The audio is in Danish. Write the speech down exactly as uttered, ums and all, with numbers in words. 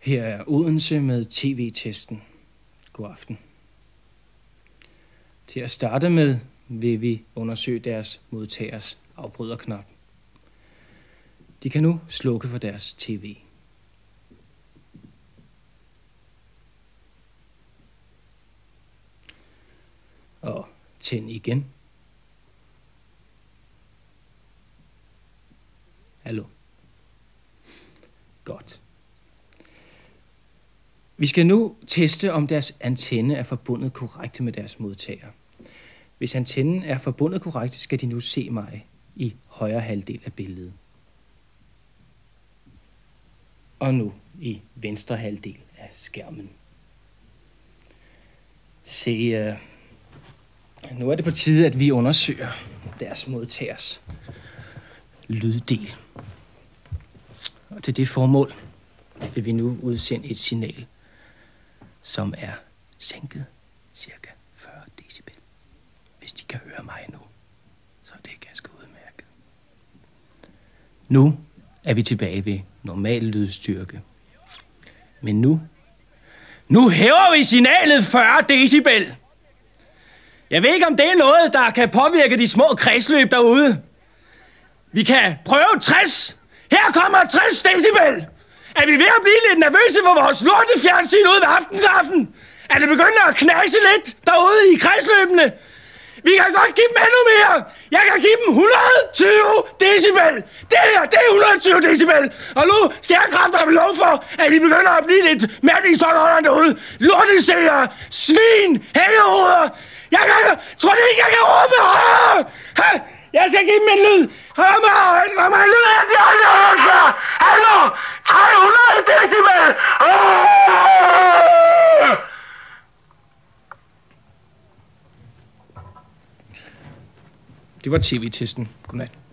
Her er Odense med tv-testen. God aften. Til at starte med vil vi undersøge deres modtagers afbryderknap. De kan nu slukke for deres tv. Og tænd igen. Hallo. Godt. Vi skal nu teste, om deres antenne er forbundet korrekt med deres modtager. Hvis antennen er forbundet korrekt, skal de nu se mig i højre halvdel af billedet. Og nu i venstre halvdel af skærmen. Se, uh, nu er det på tide, at vi undersøger deres modtagers lyddel. Og til det formål vil vi nu udsende et signal, som er sænket cirka fyrre decibel. Hvis de kan høre mig nu, så er det ganske udmærket. Nu er vi tilbage ved normal lydstyrke. Men nu, nu hæver vi signalet fyrre decibel. Jeg ved ikke, om det er noget, der kan påvirke de små kredsløb derude. Vi kan prøve tres. Her kommer tres decibel. Er vi ved at blive lidt nervøse for vores lortefjernsyn ude ved aftenkaffen? Er det begyndt at knase lidt derude i kredsløbene? Vi kan godt give dem endnu mere. Jeg kan give dem et hundrede og tyve decibel. Det her, det er et hundrede og tyve decibel. Og nu skal jeg kraftedeme lov for, at vi begynder at blive lidt mæt i sokkerne derude. Lorteseere, svin, hængehoveder. Jeg kan, tror det ikke, jeg kan råbe højere. Jeg skal give dem en lyd. Hør mig, hør mig, lyd af de aldrig har hørt før. Hallo, tre hundrede decibel. Det var tv-testen. Godnat.